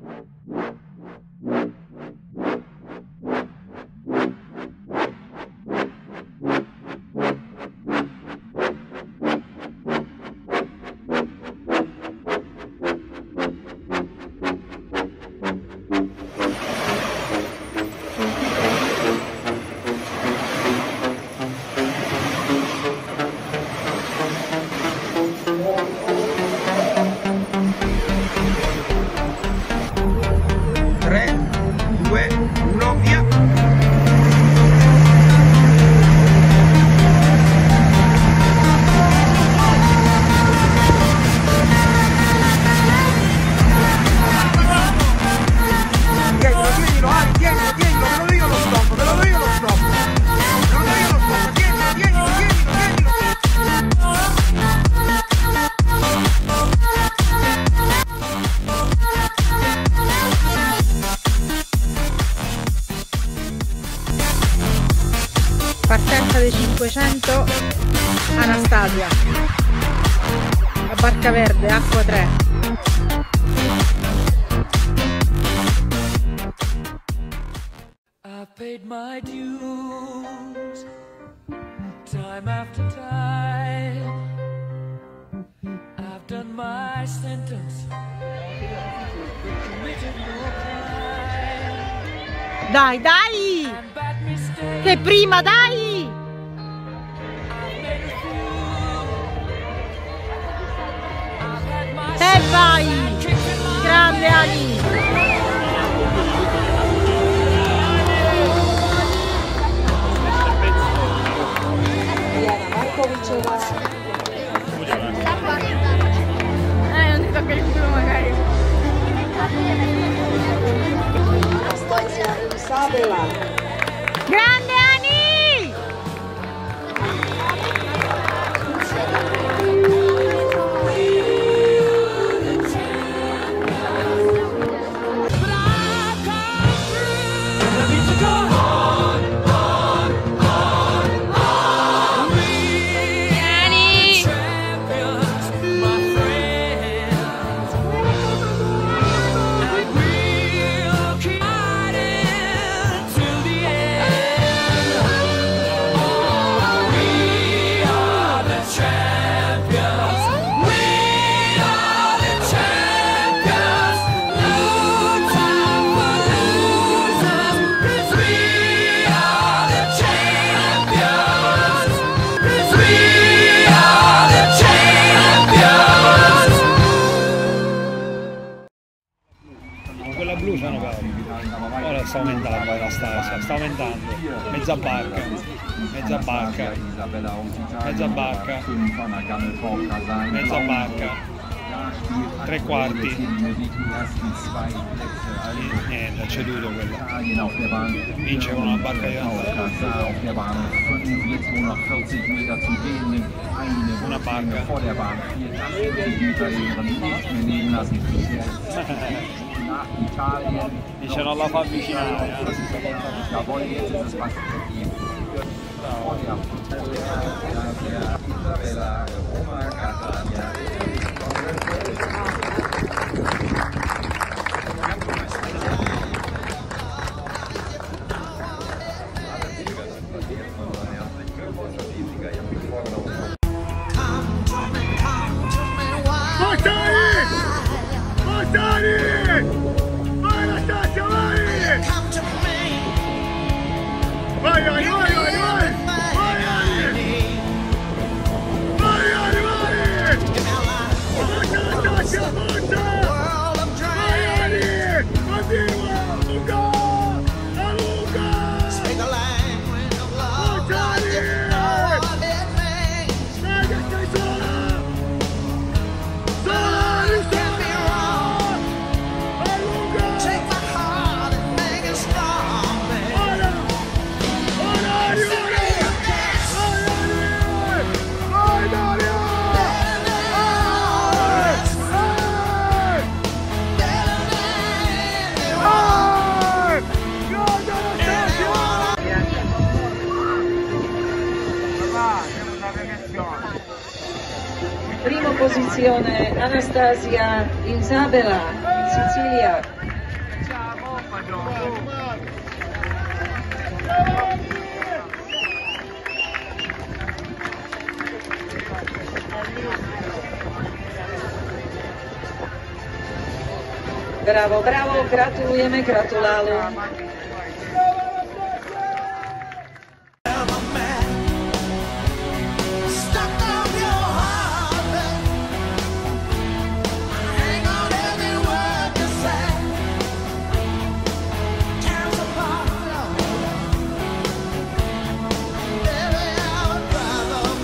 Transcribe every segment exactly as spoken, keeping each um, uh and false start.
Partenza dei cinquecento Anastasia, la barca verde, acqua tre. I paid my dues time after time. I've done my sentence, committed no crime. Dai, dai! Che prima, dai! E vai! Grande Ali! Eh, non ti tocca il culo magari. Grande Ani! Quella blu sono cavoli. Ora sta aumentando la Anastasia, sta aumentando. Mezza barca, mezza barca, mezza barca, mezza barca, tre quarti. Niente, ha ceduto quella. Vince con una barca di una barca. Dice non la fa avvicinare. Prima posizione Anastasia Isabella, Sicilia. Brawo, brawo, gratulujemy, gratulalu.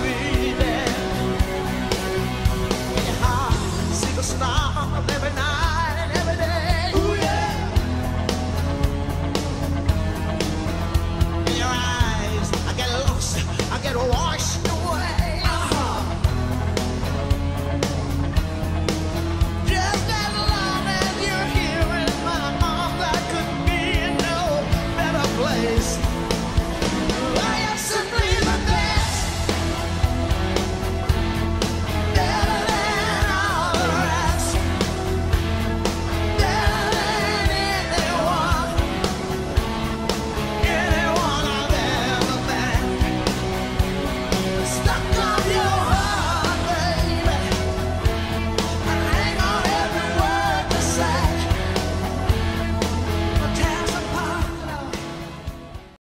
Every night